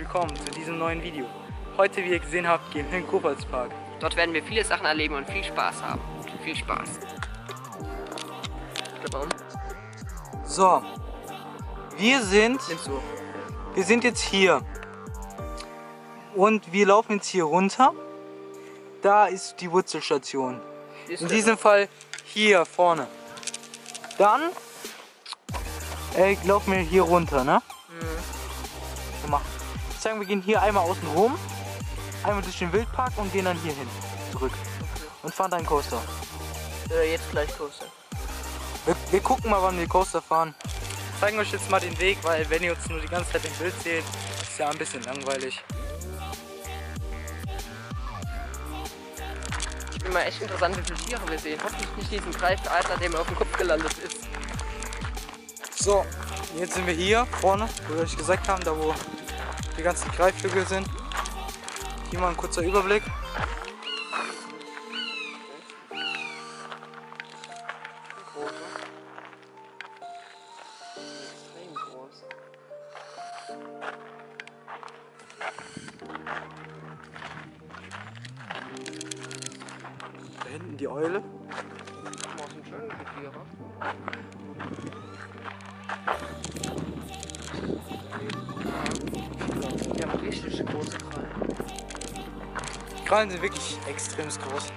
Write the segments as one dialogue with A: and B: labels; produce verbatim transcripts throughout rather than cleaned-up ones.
A: willkommen zu diesem neuen Video. Heute, wie ihr gesehen habt, gehen wir in den Kurpfalzpark.
B: Dort werden wir viele Sachen erleben und viel Spaß haben. Viel Spaß.
A: So, wir sind, wir sind jetzt hier und wir laufen jetzt hier runter. Da ist die Wurzelstation. In diesem Fall hier vorne. Dann äh, laufen wir hier runter, ne? Mhm. Ich sage, wir gehen hier einmal außen rum, einmal durch den Wildpark und gehen dann hier hin, zurück. Und fahren dann Coaster.
B: Äh, jetzt gleich Coaster.
A: Wir, wir gucken mal, wann wir Coaster fahren. Wir zeigen euch jetzt mal den Weg, weil wenn ihr uns nur die ganze Zeit im Bild seht, ist ja ein bisschen langweilig.
B: Ich bin mal echt interessant, wie viele Tiere wir sehen. Hoffentlich nicht diesen Greifadler, der mir auf dem Kopf gelandet ist.
A: So, jetzt sind wir hier vorne, wo wir euch gesagt haben, da wo die ganzen Greifvögel sind. Hier mal ein kurzer Überblick. Da hinten die Eule.
B: Was sind schöne Tiere. Die haben richtig große Krallen.
A: Die Krallen sind wirklich extrem groß.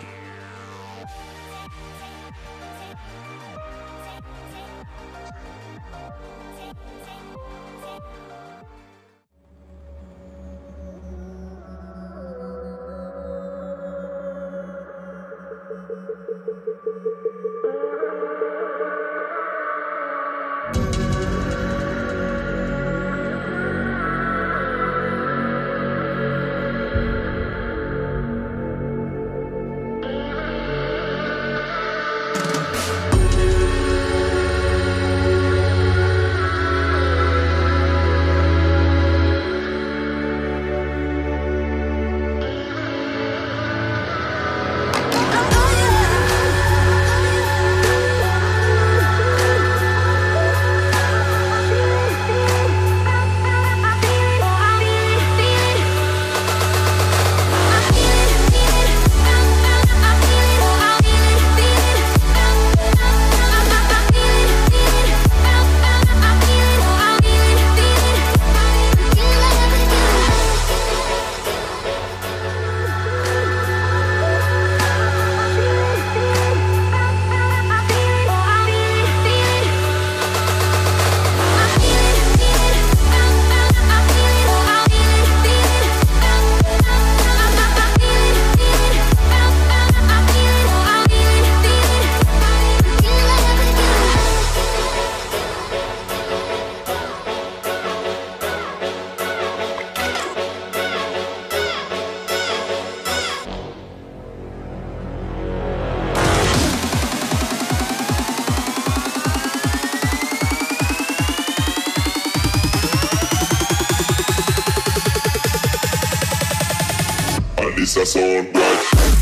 C: Is that sound right?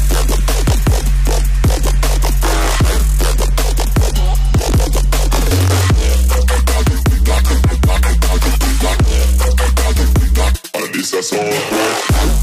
C: Is that sound right?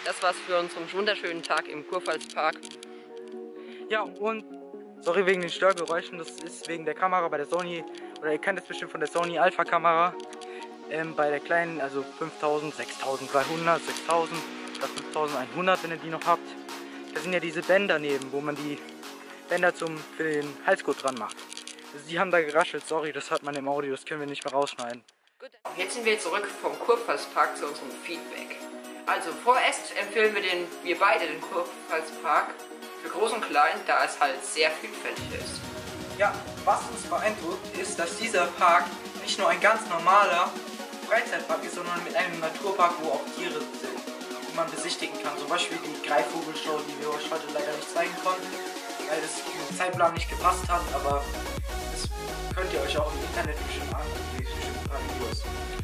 B: das war's für unseren wunderschönen Tag im Kurpfalzpark.
A: Ja, und sorry wegen den Störgeräuschen, das ist wegen der Kamera bei der Sony, oder ihr kennt es bestimmt von der Sony Alpha Kamera. Ähm, bei der kleinen, also fünftausend, sechstausenddreihundert, sechstausend oder fünftausendeinhundert, wenn ihr die noch habt. Da sind ja diese Bänder neben, wo man die Bänder zum, für den Halsgurt dran macht. Also die haben da geraschelt, sorry, das hört man im Audio, das können wir nicht mehr rausschneiden.
B: Gut, jetzt sind wir zurück vom Kurpfalzpark zu unserem Feedback. Also vorerst empfehlen wir den, wir beide den Kurpfalzpark für Groß und Klein, da es halt sehr vielfältig ist.
A: Ja, was uns beeindruckt ist, dass dieser Park nicht nur ein ganz normaler Freizeitpark ist, sondern mit einem Naturpark, wo auch Tiere sind, die man besichtigen kann. Zum Beispiel die Greifvogelshow, die wir euch heute leider nicht zeigen konnten, weil das im Zeitplan nicht gepasst hat, aber das könnt ihr euch auch im Internet bestimmt angucken, die bestimmt ein paar Videos.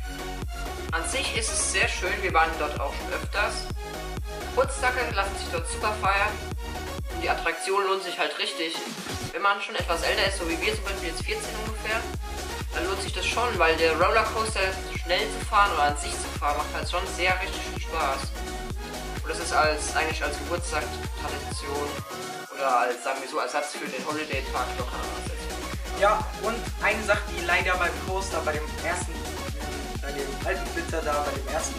B: An sich ist es sehr schön, wir waren dort auch schon öfters. Geburtstage lassen sich dort super feiern und die Attraktion lohnt sich halt richtig. Wenn man schon etwas älter ist, so wie wir zum Beispiel jetzt vierzehn ungefähr, dann lohnt sich das schon, weil der Rollercoaster schnell zu fahren oder an sich zu fahren macht halt schon sehr richtig viel Spaß. Und das ist als eigentlich als Geburtstagstradition oder als, sagen wir so, Ersatz für den Holiday-Tag locker ansetzen.
A: Ja, und eine Sache, die leider beim Coaster, bei dem ersten, bei dem alten Blitzer da, bei dem ersten,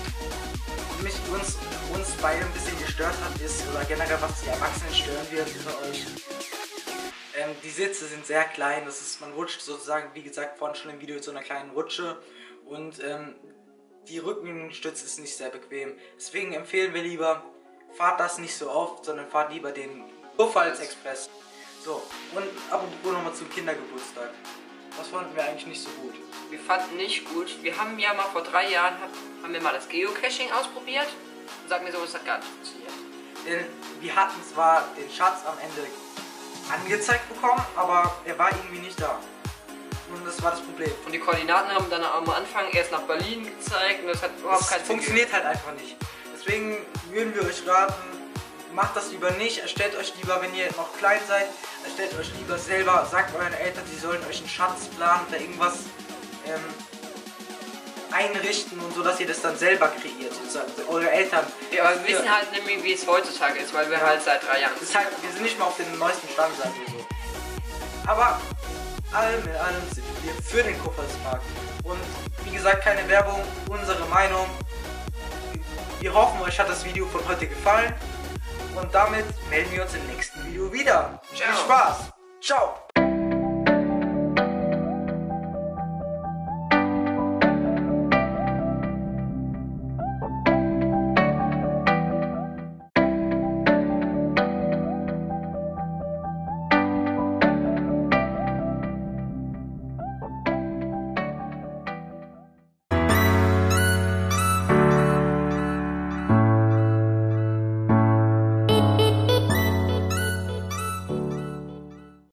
A: mich uns, uns beide ein bisschen gestört hat, ist, oder generell was die Erwachsenen stören wird für euch. Ähm, die Sitze sind sehr klein, das ist, man rutscht sozusagen, wie gesagt, vorhin schon im Video, zu einer kleinen Rutsche und ähm, die Rückenstütze ist nicht sehr bequem. Deswegen empfehlen wir lieber, fahrt das nicht so oft, sondern fahrt lieber den Kurpfalz-Express. So, und apropos nochmal zum Kindergeburtstag. Das fanden wir eigentlich nicht so gut.
B: Wir fanden nicht gut. Wir haben ja mal vor drei Jahren, haben wir mal das Geocaching ausprobiert und sagen wir so, es hat gar nicht funktioniert.
A: Denn wir hatten zwar den Schatz am Ende angezeigt bekommen, aber er war irgendwie nicht da. Und das war das Problem.
B: Und die Koordinaten haben dann am Anfang erst nach Berlin gezeigt und das hat überhaupt keinen Sinn.
A: Funktioniert halt einfach nicht. Deswegen würden wir euch raten, macht das lieber nicht. Erstellt euch lieber, wenn ihr noch klein seid, erstellt euch lieber selber, sagt euren Eltern, sie sollen euch einen Schatzplan oder irgendwas ähm, einrichten und so, dass ihr das dann selber kreiert, sozusagen. Eure Eltern.
B: Ja, aber wir wissen halt nämlich, wie es heutzutage ist, weil wir ja halt seit drei Jahren.
A: Das ist halt, wir sind nicht mal auf dem neuesten Stand, sagen wir so. Aber allem in allem sind wir für den Kurpfalzpark. Und wie gesagt, keine Werbung, unsere Meinung. Wir hoffen, euch hat das Video von heute gefallen. Und damit melden wir uns im nächsten Video wieder.
B: Ciao.
A: Viel Spaß. Ciao.